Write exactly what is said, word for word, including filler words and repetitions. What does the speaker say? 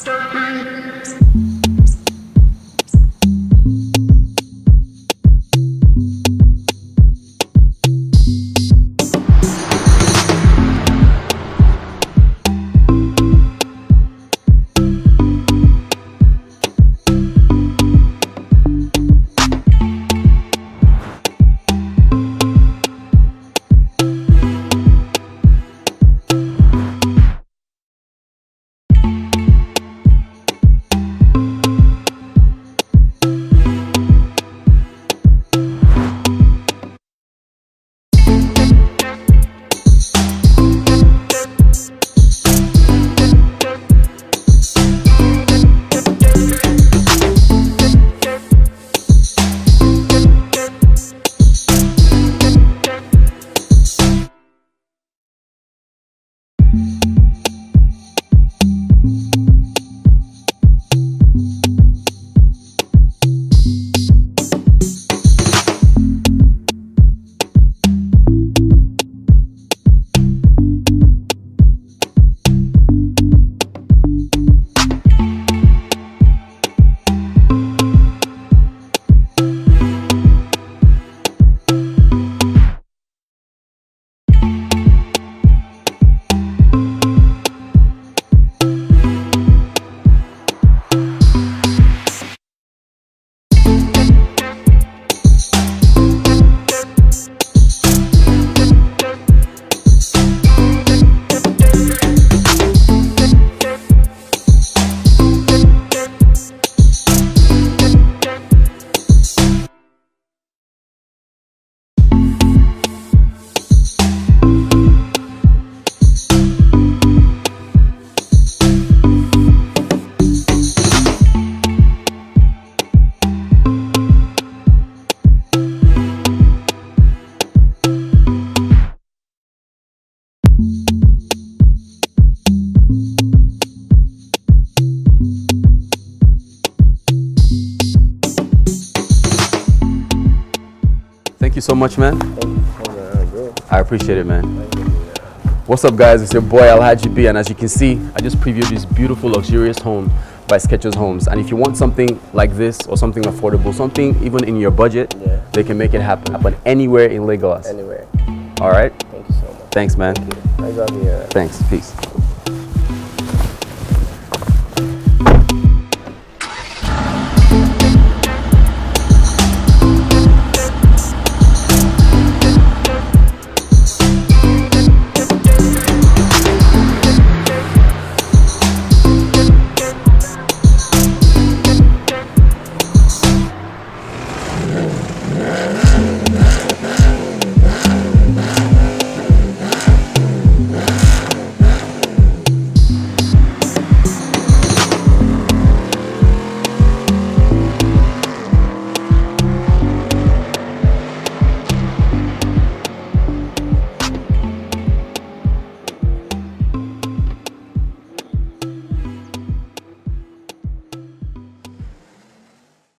Thank you so much, man. Thank you for coming, bro. I appreciate it, man. Thank you, man. What's up, guys? It's your boy Alhaji B, and as you can see, I just previewed this beautiful, luxurious home by Skechers Homes. And if you want something like this or something affordable, something even in your budget, Yeah. they can make it happen. Happen anywhere in Lagos. Anywhere. All right. Thank you so much. Thanks, man. Thank you. Nice having you. Thanks. Peace.